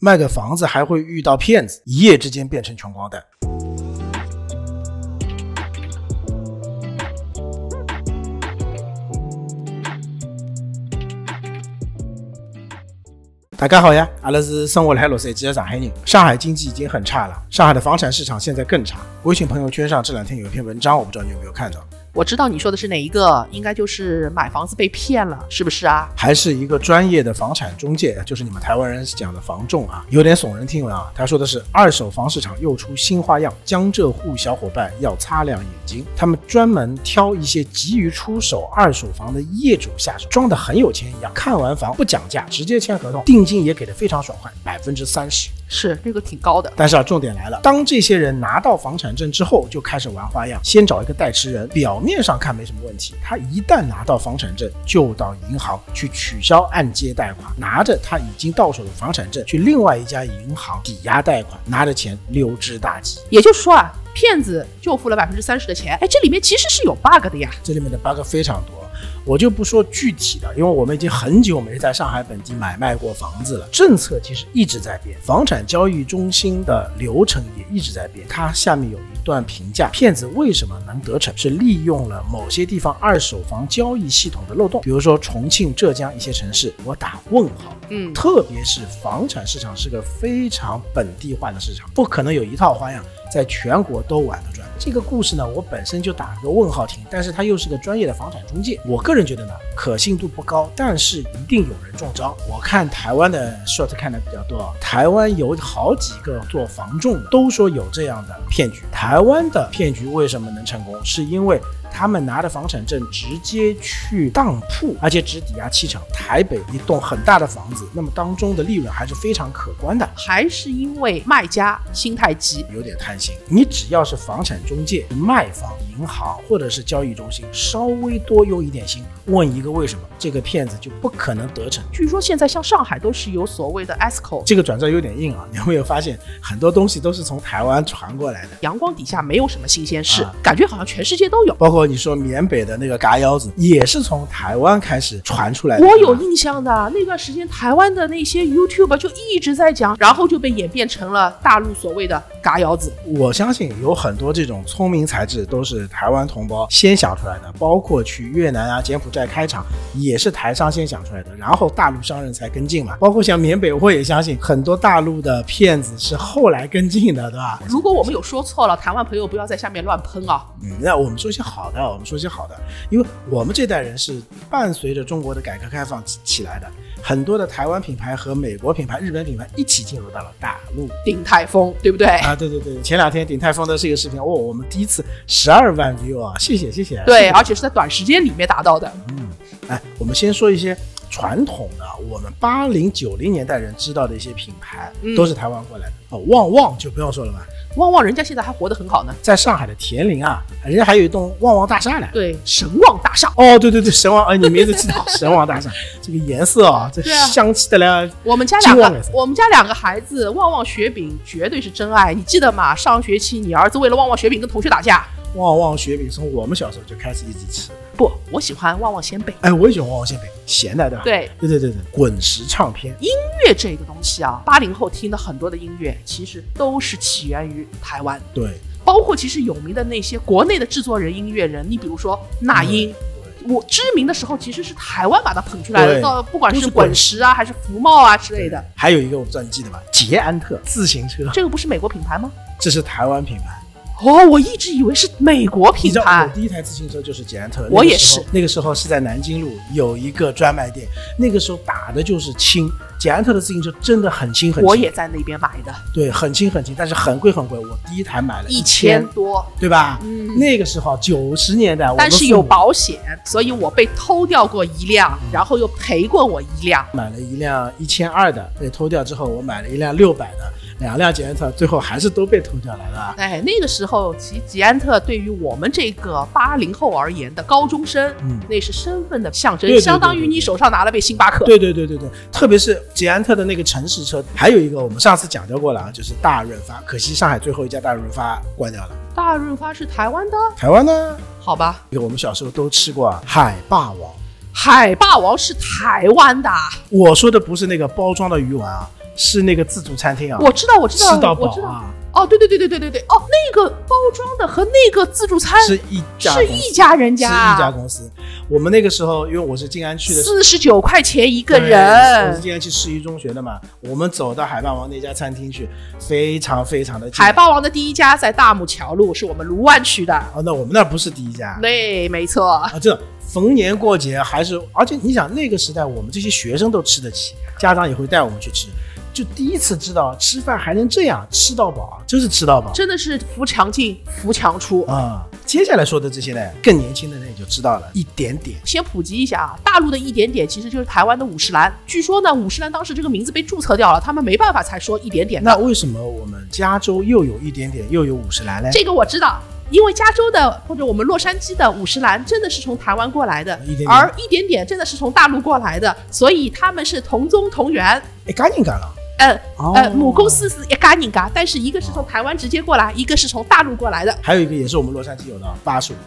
卖个房子还会遇到骗子，一夜之间变成穷光蛋。大家好呀，阿拉是生活在洛杉矶的上海人。上海经济已经很差了，上海的房产市场现在更差。微信朋友圈上这两天有一篇文章，我不知道你有没有看到。 我知道你说的是哪一个，应该就是买房子被骗了，是不是啊？ 还是一个专业的房产中介，就是你们台湾人讲的房仲啊，有点耸人听闻啊。他说的是二手房市场又出新花样，江浙沪小伙伴要擦亮眼睛。他们专门挑一些急于出手二手房的业主下手，装得很有钱一样，看完房不讲价，直接签合同，定金也给得非常爽快，30%。 是，这个挺高的。 但是重点来了，当这些人拿到房产证之后，就开始玩花样，先找一个代持人，表面上看没什么问题，他一旦拿到房产证，就到银行去取消按揭贷款，拿着他已经到手的房产证去另外一家银行抵押贷款，拿着钱溜之大吉。 也就是说啊，骗子就付了30%的钱，这里面其实是有 bug 的呀。 这里面的 bug 非常多。我就不说具体的，因为我们已经很久没在上海本地买卖过房子了。政策其实一直在变，房产交易中心的流程也一直在变。它下面有一段评价，骗子为什么能得逞，是利用了某些地方二手房交易系统的漏洞，比如说重庆、浙江一些城市，我打问号。特别是房产市场是个非常本地化的市场，不可能有一套花样在全国都玩得转。这个故事呢，我本身就打个问号听，但是他又是个专业的房产中介，我个人觉得呢，可信度不高，但是一定有人中招。我看台湾的 short 看的比较多，台湾有好几个做房仲的都说有这样的骗局。台湾的骗局为什么能成功，是因为他们拿着房产证直接去当铺，而且只抵押7成，台北一栋很大的房子，那么当中的利润还是非常可观的。 还是因为卖家心态急， 有点贪心。你只要是房产中介、卖方、银行或者是交易中心，稍微多用一点心，问一个为什么，这个骗子就不可能得逞。 据说现在像上海都是有所谓的 ESCO， 这个转折有点硬啊，你有没有发现很多东西都是从台湾传过来的？ 阳光底下没有什么新鲜事，感觉好像全世界都有。 包括你说缅北的那个嘎腰子，也是从台湾开始传出来的。 我有印象的，那段时间台湾的那些 YouTuber 就一直在讲，然后就被演变成了大陆所谓的嘎腰子。 我相信有很多这种聪明才智都是台湾同胞先想出来的，包括去越南啊、柬埔寨开厂也是台商先想出来的，然后大陆商人才跟进嘛。包括像缅北，我也相信很多大陆的骗子是后来跟进的，对吧？ 如果我们有说错了，台湾朋友不要在下面乱喷啊。 那我们说些好的，因为我们这代人是伴随着中国的改革开放起来的，很多的台湾品牌和美国品牌、日本品牌一起进入到了大陆。 鼎泰丰，对不对啊？ 对，前2天鼎泰丰的这个视频，我们第一次12万 view 啊，谢谢。 对，而且是在短时间里面达到的。 我们先说一些传统的，我们80、90年代人知道的一些品牌，都是台湾过来的。旺旺就不用说了吧。 旺旺人家现在还活得很好呢， 在上海的田林啊，人家还有一栋旺旺大厦呢。 对，神旺大厦。 对，神旺，你名字记得好，神旺大厦。这个颜色啊，这香气的了。 我们家两个孩子，旺旺雪饼绝对是真爱，你记得吗？上学期你儿子为了旺旺雪饼跟同学打架。 旺旺雪饼从我们小时候就开始一直吃。 不，我喜欢旺旺鲜贝。 我也喜欢旺旺鲜贝，咸的，对吧？对，滚石唱片。音乐这个东西啊，80后听的很多的音乐，其实都是起源于台湾。 对， 包括其实有名的那些国内的制作人、音乐人，你比如说那英。我知名的时候其实是台湾把它捧出来的，到不管是滚石啊还是福茂啊之类的。 还有一个我不知道你记得吧，捷安特自行车， 这个不是美国品牌吗？ 这是台湾品牌。 我一直以为是美国品牌。你知道我第一台自行车就是捷安特， 我也是。 那个时候是在南京路有一个专卖店，那个时候打的就是轻，捷安特的自行车真的很轻很轻。 我也在那边买的。 对，很轻，但是很贵。我第一台买了 1000多， 对吧？那个时候90年代， 但是有保险，所以我被偷掉过一辆，然后又赔过我一辆。 买了一辆1200的，被偷掉之后，我买了一辆600的。2辆捷安特最后还是都被偷掉了的。 那个时候其实捷安特对于我们这个80后而言的高中生，那是身份的象征， 对， 相当于你手上拿了杯星巴克。 对，特别是捷安特的那个城市车，还有一个我们上次讲到过了啊，就是大润发，可惜上海最后一家大润发关掉了。 大润发是台湾的？ 台湾呢？ 好吧， 我们小时候都吃过海霸王。 海霸王是台湾的。 我说的不是那个包装的鱼丸啊。 是那个自助餐厅啊， 我知道， 吃到饱啊。 哦，对，哦，那个包装的和那个自助餐是一家人家， 是一家公司。我们那个时候，因为我是静安区的 ，49块钱一个人。 我是静安区市一中学的嘛，我们走到海霸王那家餐厅去，非常非常的近。 海霸王的第一家在大木桥路，是我们卢湾区的。 哦，那我们那不是第一家。 对，没错。 啊，这逢年过节还是，而且你想那个时代，我们这些学生都吃得起，家长也会带我们去吃。就第一次知道吃饭还能这样吃到饱，真是吃到饱， 真的是扶墙进扶墙出啊！接下来说的这些呢，更年轻的人也就知道了一点点。 先普及一下啊，大陆的一点点其实就是台湾的五十岚。据说呢，五十岚当时这个名字被注册掉了，他们没办法才说一点点。 那为什么我们加州又有一点点，又有五十岚呢？ 这个我知道。因为加州的或者我们洛杉矶的五十岚真的是从台湾过来的，而一点点真的是从大陆过来的，所以他们是同宗同源。 一家人家了。 母公司是一家人家，但是一个是从台湾直接过来，一个是从大陆过来的。 还有一个也是我们洛杉矶有的85度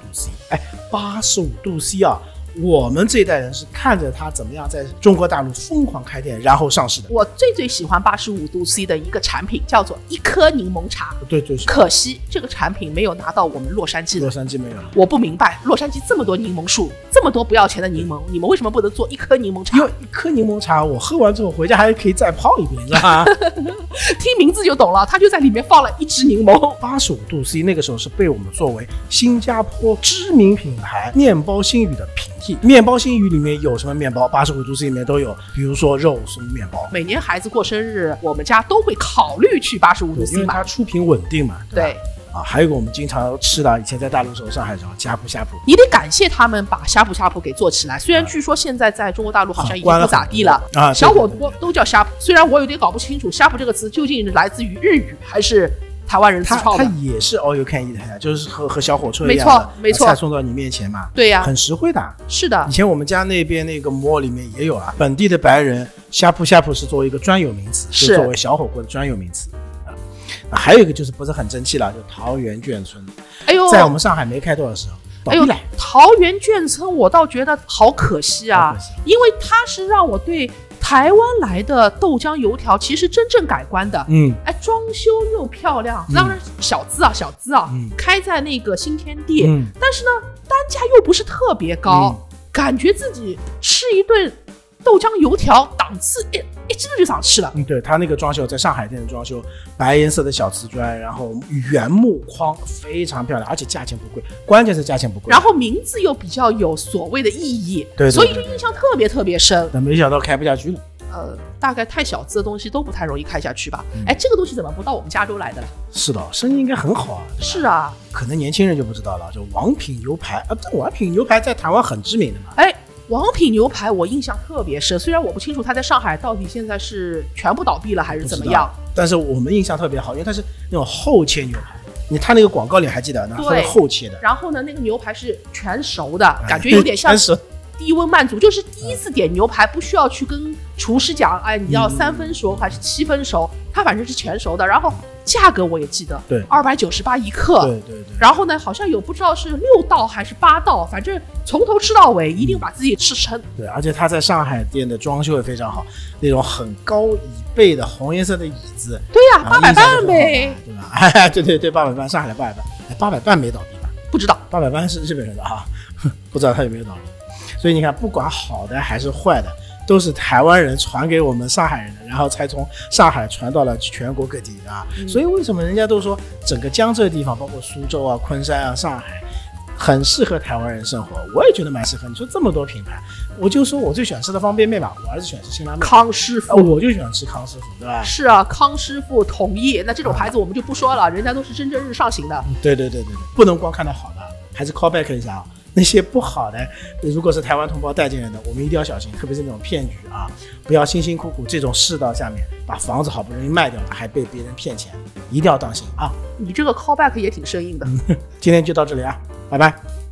C。85度 C 啊！我们这一代人是看着它怎么样在中国大陆疯狂开店，然后上市的。 我最喜欢85度 C 的一个产品叫做一颗柠檬茶。 对， 可惜这个产品没有拿到我们洛杉矶的。 洛杉矶没有。 我不明白，洛杉矶这么多柠檬树，这么多不要钱的柠檬，你们为什么不能做一颗柠檬茶？ 因为一颗柠檬茶，我喝完之后回家还可以再泡一遍，是吧？ 听名字就懂了，它就在里面放了一支柠檬。 85度 C 那个时候是被我们作为新加坡知名品牌面包新语的平替。面包新语里面有什么面包？85度 C 里面都有，比如说肉松面包。 每年孩子过生日，我们家都会考虑去85度 C 买， 因为它出品稳定嘛。 对。 还有一个我们经常吃的，以前在大陆时候上海叫呷哺呷哺， 你得感谢他们把呷哺呷哺给做起来。虽然据说现在在中国大陆好像已经不咋地了啊，小火锅都叫呷哺。虽然我有点搞不清楚呷哺这个词究竟来自于日语还是台湾人自创的。 它也是 all you can eat 的，就是和小火车一样的， 没错， 菜送到你面前嘛。 对呀， 很实惠的。 是的， 以前我们家那边那个摩尔里面也有啊，本地的白人呷哺呷哺是作为一个专有名词，是作为小火锅的专有名词。还有一个就是不是很争气了，就桃园眷村。 哎呦， 在我们上海没开多少时候，倒闭了。 桃园眷村我倒觉得好可惜啊，因为它是让我对台湾来的豆浆油条其实真正改观的。装修又漂亮，当然小资啊，开在那个新天地，但是呢单价又不是特别高，感觉自己吃一顿豆浆油条档次真的就想吃了。 对，他那个装修在上海店的装修，白颜色的小瓷砖，然后原木框，非常漂亮，而且价钱不贵，关键是价钱不贵。 然后名字又比较有所谓的意义， 对， 所以就印象特别深。 但没想到开不下去了。 大概太小资的东西都不太容易开下去吧。这个东西怎么不到我们加州来的？ 是的，生意应该很好啊。 是啊， 可能年轻人就不知道了，就王品牛排啊，这王品牛排在台湾很知名的嘛。 王品牛排我印象特别深，虽然我不清楚它在上海到底现在是全部倒闭了还是怎么样， 但是我们印象特别好，因为它是那种厚切牛排。它那个广告里还记得呢，它是厚切的。 然后呢，那个牛排是全熟的，感觉有点像低温慢煮，就是第一次点牛排不需要去跟厨师讲，你要3分熟还是7分熟，它反正是全熟的。然后价格我也记得， 对 ，298一克， 对。 然后呢，好像有不知道是6道还是8道，反正从头吃到尾，一定把自己吃撑。 对，而且它在上海店的装修也非常好，那种很高椅背的红颜色的椅子。 对呀，800半呗， 对吧？对，800半，上海的800半没倒闭吧？ 不知道 ，800半是日本人的啊，不知道他有没有倒闭。所以你看，不管好的还是坏的，都是台湾人传给我们上海人的，然后才从上海传到了全国各地啊。所以为什么人家都说整个江浙地方，包括苏州啊、昆山啊、上海，很适合台湾人生活？我也觉得蛮适合。你说这么多品牌，我就说我最喜欢吃的方便面吧，我儿子喜欢吃辛拉面， 康师傅， 我就喜欢吃康师傅，对吧？ 是啊，康师傅、统一，那这种牌子我们就不说了，人家都是蒸蒸日上型的。 对，不能光看到好的，还是 callback 一下啊。那些不好的，如果是台湾同胞带进来的，我们一定要小心，特别是那种骗局啊，不要辛辛苦苦这种世道下面把房子好不容易卖掉了，还被别人骗钱，一定要当心啊！ 你这个 callback 也挺生硬的。 今天就到这里啊，拜拜。